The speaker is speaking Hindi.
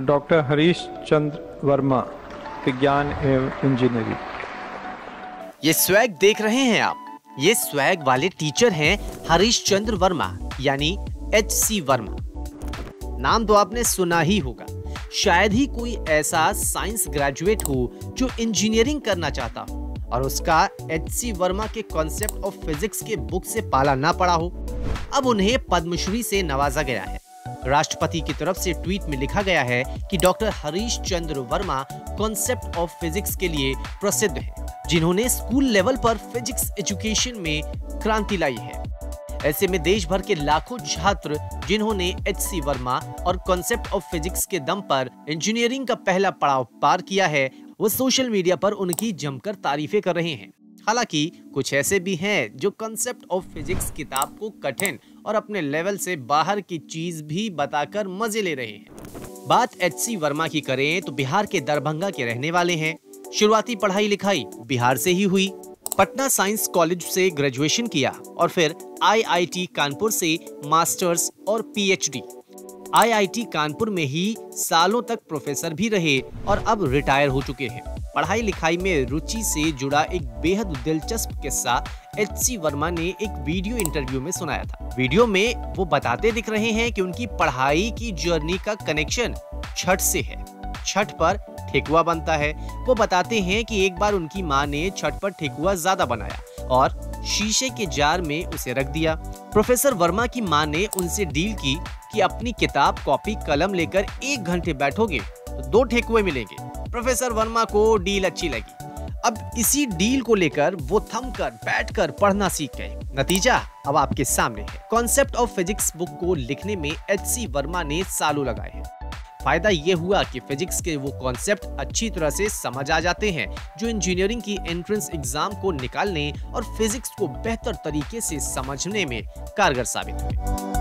डॉक्टर हरीश चंद्र वर्मा, विज्ञान एवं इंजीनियरिंग। ये स्वैग देख रहे हैं आप, ये स्वैग वाले टीचर हैं हरीश चंद्र वर्मा यानी HC वर्मा। नाम तो आपने सुना ही होगा। शायद ही कोई ऐसा साइंस ग्रेजुएट हो जो इंजीनियरिंग करना चाहता हो और उसका HC वर्मा के कॉन्सेप्ट ऑफ फिजिक्स के बुक से पाला ना पड़ा हो। अब उन्हें पद्मश्री से नवाजा गया है। राष्ट्रपति की तरफ से ट्वीट में लिखा गया है कि doctor Harish Chandra Verma concept of physics के लिए प्रसिद्ध हैं, जिन्होंने स्कूल लेवल पर फिजिक्स एजुकेशन में क्रांति लाई है। ऐसे में देश भर के लाखों छात्र जिन्होंने HC वर्मा और कॉन्सेप्ट ऑफ फिजिक्स के दम पर इंजीनियरिंग का पहला पड़ाव पार किया है, वो सोशल मीडिया पर उनकी जमकर तारीफें कर रहे हैं। हालांकि कुछ ऐसे भी हैं जो कॉन्सेप्ट ऑफ फिजिक्स किताब को कठिन और अपने लेवल से बाहर की चीज भी बताकर मजे ले रहे हैं। बात HC वर्मा की करें तो बिहार के दरभंगा के रहने वाले हैं। शुरुआती पढ़ाई लिखाई बिहार से ही हुई। पटना साइंस कॉलेज से ग्रेजुएशन किया और फिर IIT कानपुर से मास्टर्स और PhD। IIT कानपुर में ही सालों तक प्रोफेसर भी रहे और अब रिटायर हो चुके हैं। पढ़ाई लिखाई में रुचि से जुड़ा एक बेहद दिलचस्प किस्सा HC वर्मा ने एक वीडियो इंटरव्यू में सुनाया था। वीडियो में वो बताते दिख रहे हैं कि उनकी पढ़ाई की जर्नी का कनेक्शन छठ से है। छठ पर ठेकुआ बनता है। वो बताते हैं कि एक बार उनकी माँ ने छठ पर ठेकुआ ज्यादा बनाया और शीशे के जार में उसे रख दिया। प्रोफेसर वर्मा की माँ ने उनसे डील की कि अपनी किताब कॉपी कलम लेकर 1 घंटे बैठोगे तो 2 ठेकुए मिलेंगे। प्रोफेसर वर्मा को डील अच्छी लगी। अब इसी डील को लेकर वो थमकर बैठकर पढ़ना सीख गए। नतीजा अब आपके सामने है। कॉन्सेप्ट ऑफ फिजिक्स बुक को लिखने में HC वर्मा ने सालों लगाए हैं। फायदा ये हुआ कि फिजिक्स के वो कॉन्सेप्ट अच्छी तरह से समझ आ जाते हैं जो इंजीनियरिंग की एंट्रेंस एग्जाम को निकालने और फिजिक्स को बेहतर तरीके से समझने में कारगर साबित हुए।